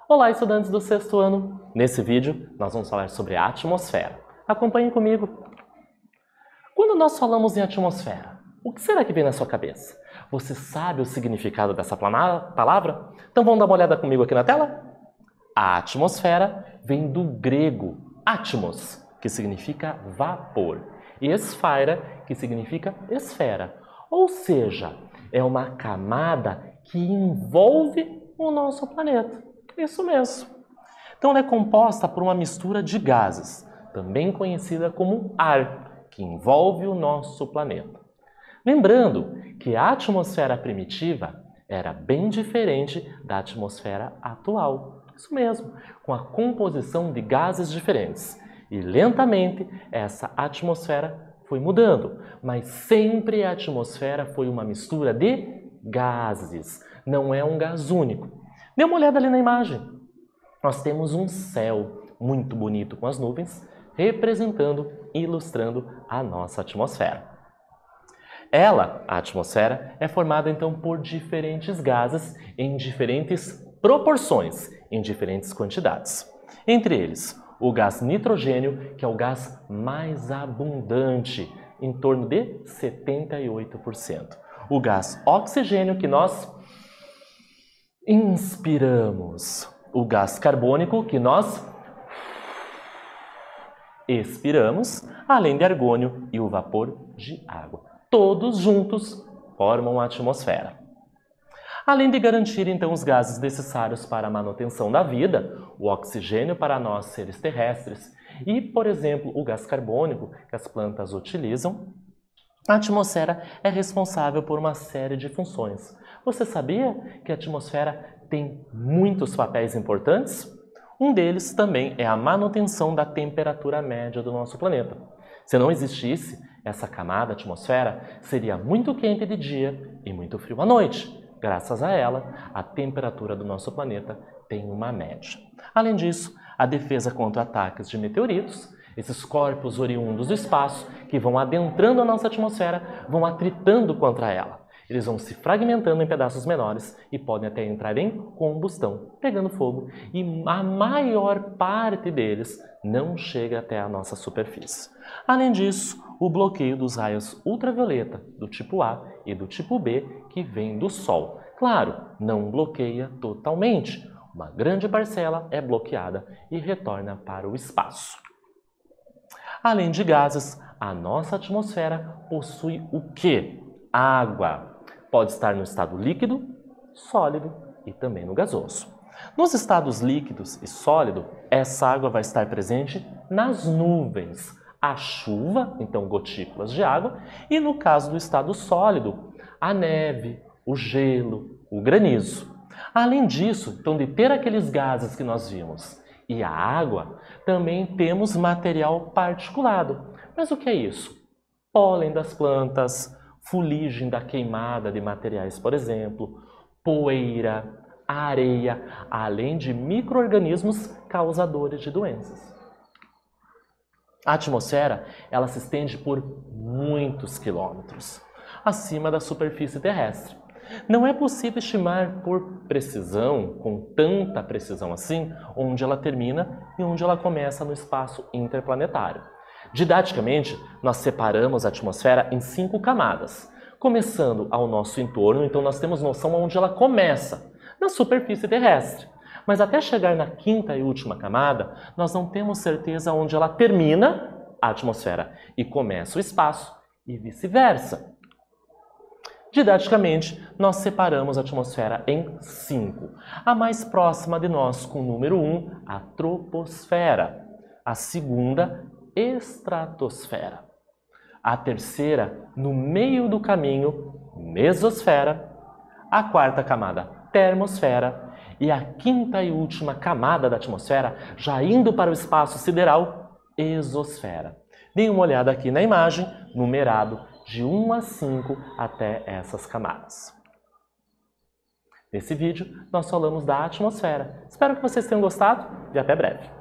Olá, estudantes do sexto ano! Nesse vídeo, nós vamos falar sobre a atmosfera. Acompanhe comigo! Quando nós falamos em atmosfera, o que será que vem na sua cabeça? Você sabe o significado dessa palavra? Então vamos dar uma olhada comigo aqui na tela? A atmosfera vem do grego atmos, que significa vapor, e esfera, que significa esfera. Ou seja, é uma camada que envolve o nosso planeta. Isso mesmo. Então ela é composta por uma mistura de gases, também conhecida como ar, que envolve o nosso planeta. Lembrando que a atmosfera primitiva era bem diferente da atmosfera atual. Isso mesmo, com a composição de gases diferentes. E lentamente essa atmosfera foi mudando, mas sempre a atmosfera foi uma mistura de gases, não é um gás único. Dê uma olhada ali na imagem. Nós temos um céu muito bonito com as nuvens, representando e ilustrando a nossa atmosfera. Ela, a atmosfera, é formada então por diferentes gases em diferentes proporções, em diferentes quantidades. Entre eles, o gás nitrogênio, que é o gás mais abundante, em torno de 78%. O gás oxigênio, que nós inspiramos. O gás carbônico, que nós expiramos, além de argônio e o vapor de água. Todos juntos formam a atmosfera. Além de garantir, então, os gases necessários para a manutenção da vida, o oxigênio para nós, seres terrestres, e, por exemplo, o gás carbônico que as plantas utilizam, a atmosfera é responsável por uma série de funções. Você sabia que a atmosfera tem muitos papéis importantes? Um deles também é a manutenção da temperatura média do nosso planeta. Se não existisse essa camada, a atmosfera, seria muito quente de dia e muito frio à noite. Graças a ela, a temperatura do nosso planeta tem uma média. Além disso, a defesa contra ataques de meteoritos, esses corpos oriundos do espaço que vão adentrando a nossa atmosfera, vão atritando contra ela. Eles vão se fragmentando em pedaços menores e podem até entrar em combustão, pegando fogo, e a maior parte deles não chega até a nossa superfície. Além disso, o bloqueio dos raios ultravioleta do tipo A e do tipo B que vem do Sol. Claro, não bloqueia totalmente. Uma grande parcela é bloqueada e retorna para o espaço. Além de gases, a nossa atmosfera possui o quê? Água. Pode estar no estado líquido, sólido e também no gasoso. Nos estados líquidos e sólido, essa água vai estar presente nas nuvens, a chuva, então gotículas de água, e no caso do estado sólido, a neve, o gelo, o granizo. Além disso, então, de ter aqueles gases que nós vimos e a água, também temos material particulado. Mas o que é isso? Pólen das plantas, fuligem da queimada de materiais, por exemplo, poeira, areia, além de micro-organismos causadores de doenças. A atmosfera, ela se estende por muitos quilômetros, acima da superfície terrestre. Não é possível estimar por precisão, com tanta precisão assim, onde ela termina e onde ela começa no espaço interplanetário. Didaticamente, nós separamos a atmosfera em 5 camadas. Começando ao nosso entorno, então nós temos noção onde ela começa, na superfície terrestre. Mas até chegar na 5ª e última camada, nós não temos certeza onde ela termina, a atmosfera, e começa o espaço, e vice-versa. Didaticamente, nós separamos a atmosfera em 5. A mais próxima de nós, com o número 1, a troposfera. A segunda, estratosfera. A terceira, no meio do caminho, mesosfera. A 4ª camada, termosfera. E a 5ª e última camada da atmosfera, já indo para o espaço sideral, exosfera. Dê uma olhada aqui na imagem, numerado de 1 a 5 até essas camadas. Nesse vídeo, nós falamos da atmosfera. Espero que vocês tenham gostado e até breve.